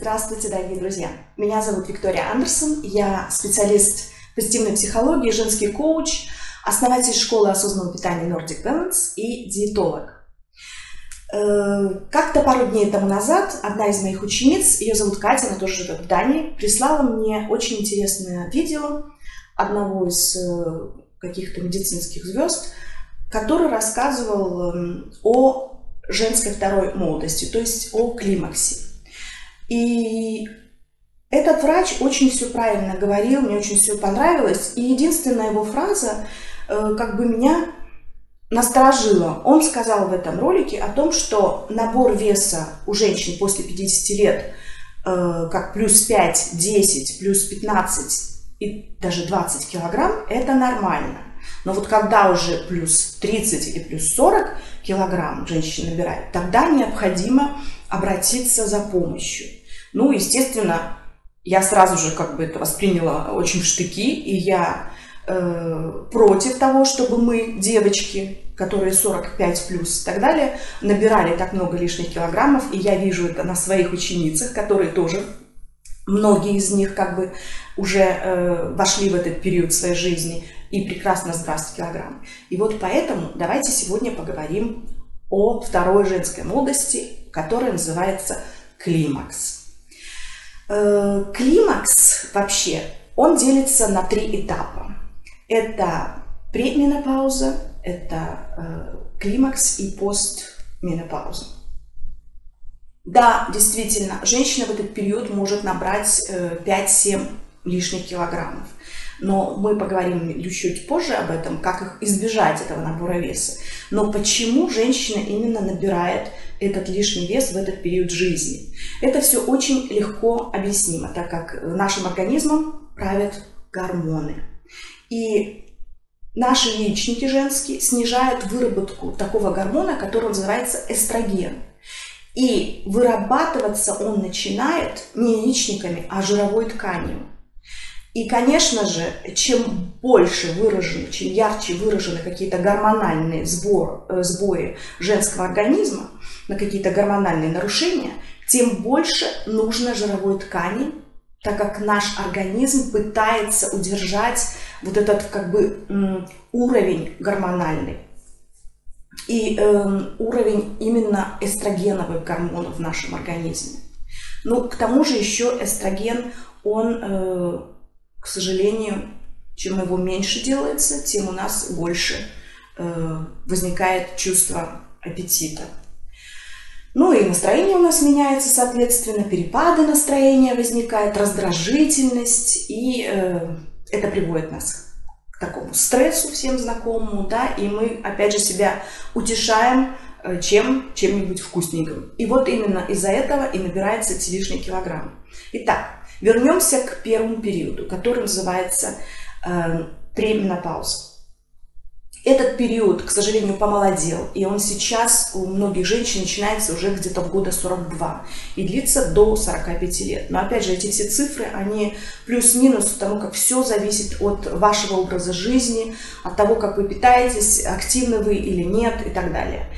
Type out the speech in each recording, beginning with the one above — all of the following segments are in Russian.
Здравствуйте, дорогие друзья! Меня зовут Виктория Андерсон, я специалист позитивной психологии, женский коуч, основатель школы осознанного питания Nordic Balance и диетолог. Как-то пару дней тому назад одна из моих учениц, ее зовут Катя, она тоже живет в Дании, прислала мне очень интересное видео одного из каких-то медицинских звезд, который рассказывал о женской второй молодости, то есть о климаксе. И этот врач очень все правильно говорил, мне очень все понравилось. И единственная его фраза как бы меня насторожила. Он сказал в этом ролике о том, что набор веса у женщин после 50 лет, как плюс 5, 10, плюс 15 и даже 20 килограмм, это нормально. Но вот когда уже плюс 30 или плюс 40 килограмм женщина набирает, тогда необходимо обратиться за помощью. Ну, естественно, я сразу же как бы это восприняла очень в штыки, и я против того, чтобы мы, девочки, которые 45 плюс и так далее, набирали так много лишних килограммов, и я вижу это на своих ученицах, которые тоже, многие из них как бы уже вошли в этот период своей жизни и прекрасно сбрасывают килограммы. И вот поэтому давайте сегодня поговорим о второй женской молодости, которая называется климакс. Климакс вообще, он делится на 3 этапа. Это пременопауза, это климакс и постменопауза. Да, действительно, женщина в этот период может набрать 5-7 лишних килограммов. Но мы поговорим чуть позже об этом, как их избежать этого набора веса. Но почему женщина именно набирает этот лишний вес в этот период жизни? Это все очень легко объяснимо, так как нашим организмом правят гормоны. И наши яичники женские снижают выработку такого гормона, который называется эстроген. И вырабатываться он начинает не яичниками, а жировой тканью. И, конечно же, чем больше выражены, чем ярче выражены какие-то гормональные сбои женского организма, на какие-то гормональные нарушения, тем больше нужно жировой ткани, так как наш организм пытается удержать вот этот как бы уровень гормональный и уровень именно эстрогеновых гормонов в нашем организме. Ну, к тому же еще эстроген, он, к сожалению, чем его меньше делается, тем у нас больше возникает чувство аппетита. Ну и настроение у нас меняется, соответственно, перепады настроения возникают, раздражительность, и это приводит нас к такому стрессу всем знакомому, да, и мы опять же себя утешаем чем-нибудь вкусненьким. И вот именно из-за этого и набираются эти лишние килограммы. Итак, вернемся к первому периоду, который называется пременопауза. Этот период, к сожалению, помолодел, и он сейчас у многих женщин начинается уже где-то в года 42 и длится до 45 лет. Но опять же, эти все цифры, они плюс-минус, потому как все зависит от вашего образа жизни, от того, как вы питаетесь, активны вы или нет и так далее.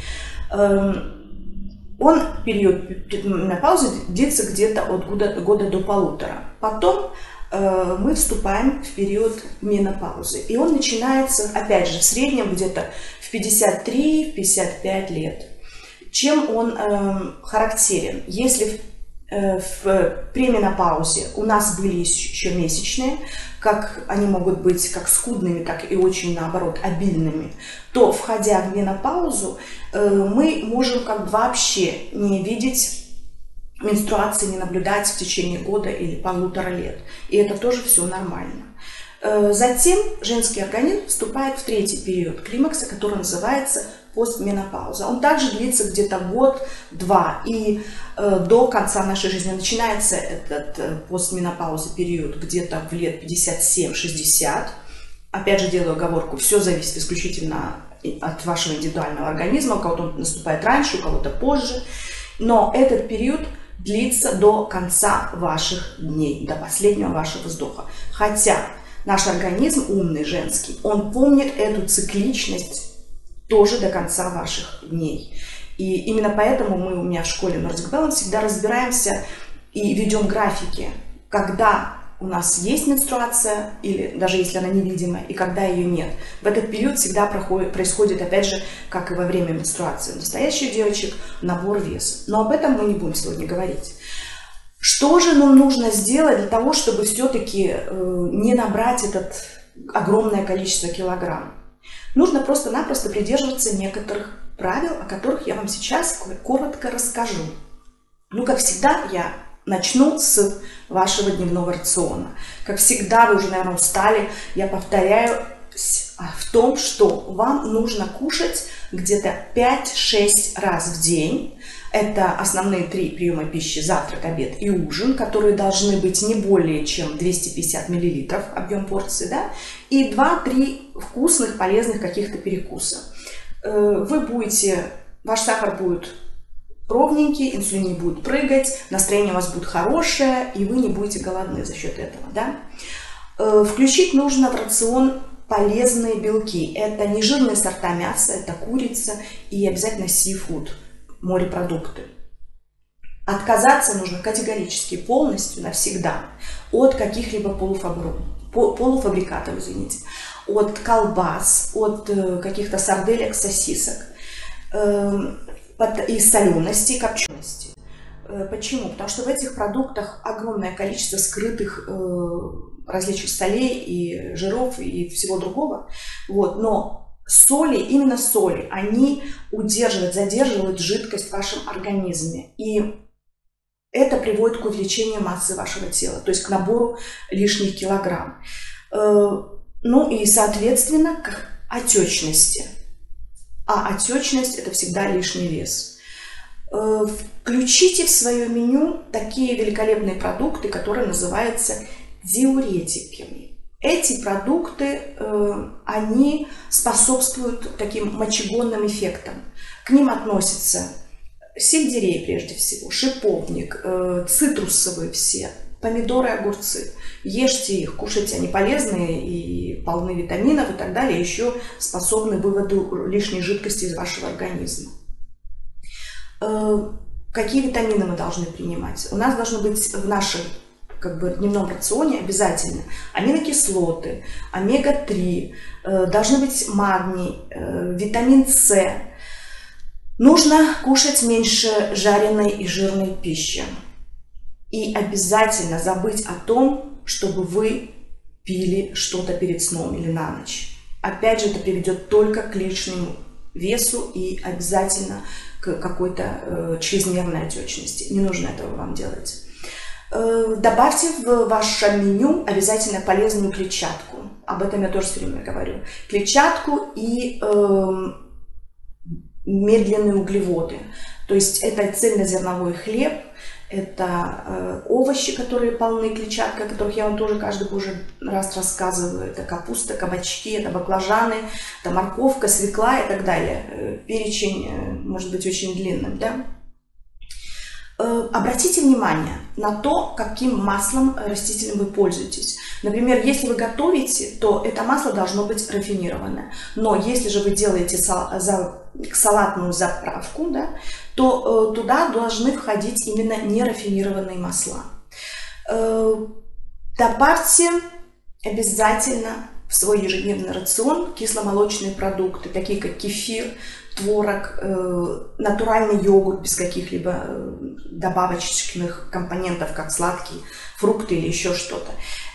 Период менопаузы длится где-то от года до 1,5. Потом мы вступаем в период менопаузы. И он начинается, опять же, в среднем где-то в 53-55 лет. Чем он характерен? Если в пременопаузе у нас были еще месячные, как они могут быть как скудными, так и очень, наоборот, обильными, то, входя в менопаузу, мы можем как бы вообще не видеть менструации, не наблюдать в течение года или 1,5 лет. И это тоже все нормально. Затем женский организм вступает в 3-й период климакса, который называется постменопауза. Он также длится где-то год-два, и до конца нашей жизни начинается этот постменопауза период где-то в лет 57-60. Опять же делаю оговорку, все зависит исключительно от вашего индивидуального организма. У кого-то он наступает раньше, у кого-то позже. Но этот период длится до конца ваших дней, до последнего вашего вздоха. Хотя наш организм, умный, женский, он помнит эту цикличность тоже до конца ваших дней. И именно поэтому мы у меня в школе Nordic Balance всегда разбираемся и ведем графики, когда у нас есть менструация, или даже если она невидимая, и когда ее нет. В этот период всегда происходит, опять же, как и во время менструации у настоящих девочек, набор веса. Но об этом мы не будем сегодня говорить. Что же нам нужно сделать для того, чтобы все-таки не набрать это огромное количество килограмм? Нужно просто-напросто придерживаться некоторых правил, о которых я вам сейчас коротко расскажу. Ну, как всегда, я начну с вашего дневного рациона. Как всегда, вы уже, наверное, устали, я повторяю в том, что вам нужно кушать где-то 5-6 раз в день. Это основные 3 приема пищи: завтрак, обед и ужин, которые должны быть не более чем 250 мл объем порции, да? И 2-3 вкусных, полезных каких-то перекуса. Ваш сахар будет ровненький, инсулин не будет прыгать, настроение у вас будет хорошее, и вы не будете голодны за счет этого, да? Включить нужно в рацион полезные белки. Это нежирные сорта мяса, это курица и обязательно сифуд, морепродукты. Отказаться нужно категорически, полностью, навсегда от каких-либо полуфабрикатов, от колбас, от каких-то сарделек, сосисок, и солености, и копчености. Почему? Потому что в этих продуктах огромное количество скрытых различных солей и жиров и всего другого. Вот. Но соли, именно соли, они задерживают жидкость в вашем организме. И это приводит к увеличению массы вашего тела, то есть к набору лишних килограмм. Ну и, соответственно, к отечности. А отечность – это всегда лишний вес. Включите в свое меню такие великолепные продукты, которые называются диуретиками. Эти продукты, они способствуют таким мочегонным эффектам. К ним относятся сельдерей прежде всего, шиповник, цитрусовые все, помидоры, огурцы. Ешьте их, кушайте, они полезные и полны витаминов и так далее, еще способны к выводу лишней жидкости из вашего организма. Какие витамины мы должны принимать? У нас должно быть в нашем дневном рационе обязательно аминокислоты, омега-3, должны быть магний, витамин С. Нужно кушать меньше жареной и жирной пищи. И обязательно забыть о том, чтобы вы пили что-то перед сном или на ночь. Опять же, это приведет только к лишнему весу и обязательно к какой-то чрезмерной отечности. Не нужно этого вам делать. Добавьте в ваше меню обязательно полезную клетчатку. Об этом я тоже все время говорю. Клетчатку и медленные углеводы. То есть это цельнозерновой хлеб, это овощи, которые полны клетчаткой, о которых я вам тоже каждый божий раз рассказываю. Это капуста, кабачки, это баклажаны, это морковка, свекла и так далее. Перечень может быть очень длинным, да? Обратите внимание на то, каким маслом растительным вы пользуетесь. Например, если вы готовите, то это масло должно быть рафинированное. Но если же вы делаете салатную заправку, да, то туда должны входить именно нерафинированные масла. Добавьте обязательно в свой ежедневный рацион кисломолочные продукты, такие как кефир, творог, натуральный йогурт без каких-либо добавочных компонентов, как сладкие фрукты или еще что-то.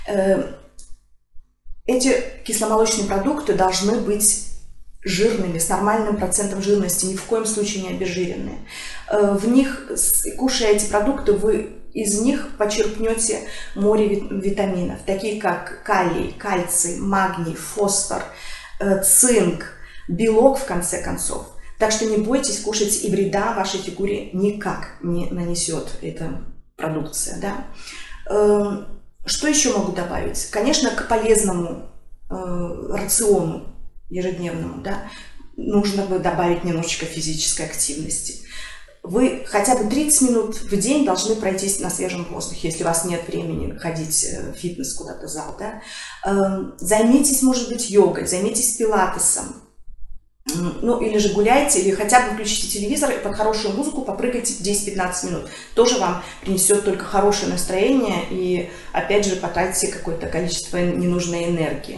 Эти кисломолочные продукты должны быть жирными, с нормальным процентом жирности, ни в коем случае не обезжиренные. В них, кушая эти продукты, вы из них почерпнете море витаминов, такие как калий, кальций, магний, фосфор, цинк, белок, в конце концов. Так что не бойтесь кушать, и вреда вашей фигуре никак не нанесет эта продукция. Да? Что еще могу добавить? Конечно, к полезному рациону ежедневному, да, нужно добавить немножечко физической активности. Вы хотя бы 30 минут в день должны пройтись на свежем воздухе, если у вас нет времени ходить в фитнес куда-то, зал. Да? Займитесь, может быть, йогой, займитесь пилатесом. ну, или же гуляйте, или хотя бы включите телевизор и под хорошую музыку попрыгайте 10-15 минут. Тоже вам принесет только хорошее настроение и, опять же, потратите какое-то количество ненужной энергии.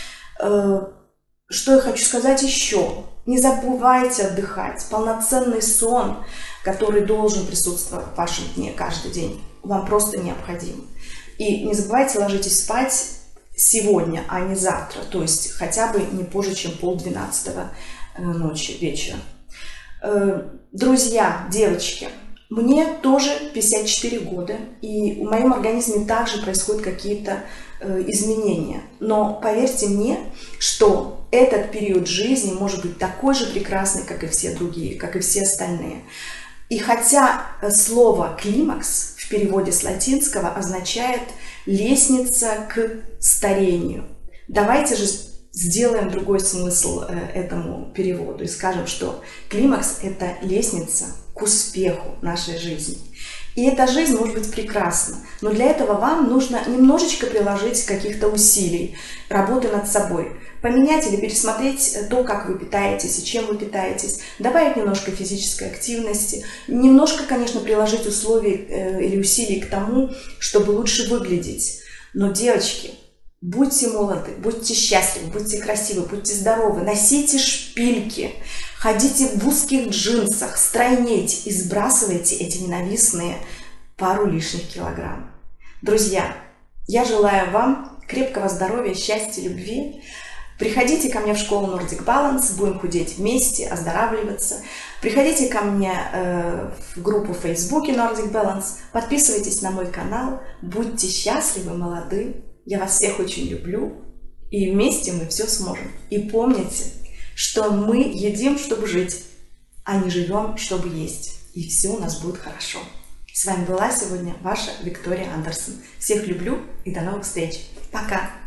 Что я хочу сказать еще? Не забывайте отдыхать. Полноценный сон, который должен присутствовать в вашем дне каждый день, вам просто необходим. И не забывайте ложитесь спать сегодня, а не завтра, то есть хотя бы не позже, чем 11:30 ночи, вечера. Друзья, девочки, мне тоже 54 года, и в моем организме также происходят какие-то изменения. Но поверьте мне, что этот период жизни может быть такой же прекрасный, как и все другие, как и все остальные. И хотя слово «климакс» в переводе с латинского означает «лестница к старению», давайте же сделаем другой смысл этому переводу и скажем, что климакс – это лестница к успеху нашей жизни. И эта жизнь может быть прекрасна, но для этого вам нужно немножечко приложить каких-то усилий, работы над собой, поменять или пересмотреть то, как вы питаетесь и чем вы питаетесь, добавить немножко физической активности, немножко, конечно, приложить условий или усилий к тому, чтобы лучше выглядеть. Но, девочки, будьте молоды, будьте счастливы, будьте красивы, будьте здоровы, носите шпильки, ходите в узких джинсах, стройнейте и сбрасывайте эти ненавистные пару лишних килограмм. Друзья, я желаю вам крепкого здоровья, счастья, любви. Приходите ко мне в школу Nordic Balance, будем худеть вместе, оздоравливаться. Приходите ко мне в группу в Фейсбуке Nordic Balance, подписывайтесь на мой канал, будьте счастливы, молоды. Я вас всех очень люблю, и вместе мы все сможем. И помните, что мы едим, чтобы жить, а не живем, чтобы есть. И все у нас будет хорошо. С вами была сегодня ваша Виктория Андерсон. Всех люблю и до новых встреч. Пока!